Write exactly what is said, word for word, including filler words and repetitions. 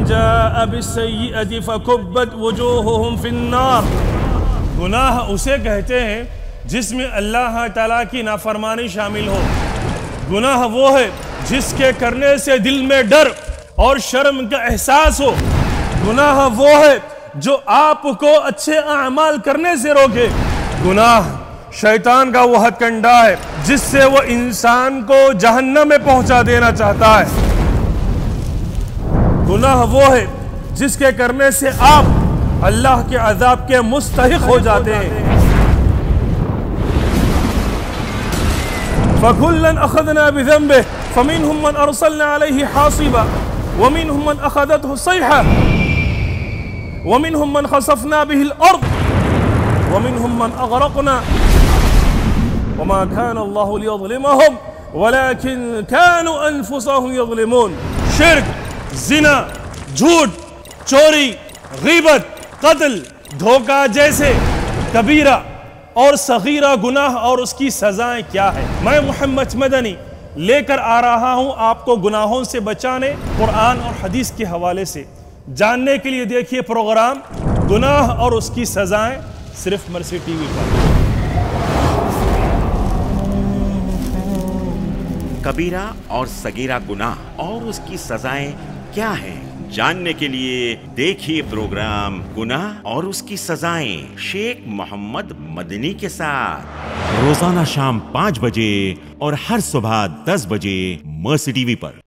جاء بالسيئة فكبت وجوههم في النار۔ گناہ اسے کہتے ہیں جس میں اللہ تعالیٰ کی نافرمانی شامل ہو۔ گناہ وہ ہے جس کے کرنے سے دل میں ڈر اور شرم کا احساس ہو۔ گناہ وہ ہے جو آپ کو اچھے اعمال کرنے سے روکے۔ گناہ شیطان کا وہ ہتھ کنڈا ہے جس سے وہ انسان کو جہنم میں پہنچا دینا چاہتا ہے۔ گناہ وہ ہے جس کے کرنے سے آپ اللہ کے عذاب کے مستحق ہو جاتے ہیں۔ فَكُلًّا أَخَذْنَا بِذَنبِهِ فَمِنْهُمْ مَنْ أَرْسَلْنَا عَلَيْهِ حَاصِبًا وَمِنْهُمْ مَنْ أَخَذَتْهُ الصَّيْحَةُ وَمِنْهُمْ مَنْ خَسَفْنَا بِهِ الْأَرْضَ وَمِنْهُمْ مَنْ أَغْرَقْنَا وَمَا كَانَ اللَّهُ لِيَظْلِمَهُمْ وَلَكِنْ كَانُوا أَنفُسَهُمْ يَظْلِمُونَ۔ شرک، زنا، جھوٹ، چوری، غیبت، قتل، دھوکہ جیسے کبیرہ اور صغیرہ گناہ اور اس کی سزائیں کیا ہے، میں محمد مدنی لے کر آ رہا ہوں آپ کو گناہوں سے بچانے قرآن اور حدیث کے حوالے سے۔ جاننے کے لیے دیکھیے پروگرام گناہ اور اس کی سزائیں صرف مرسی ٹی وی پر۔ کبیرہ اور صغیرہ گناہ اور اس کی سزائیں کیا ہیں، جاننے کے لیے دیکھیے پروگرام گناہ اور اس کی سزائیں شیخ محمد مدنی کے ساتھ، روزانہ شام پانچ بجے اور ہر صبح دس بجے مرسی ٹی وی پر۔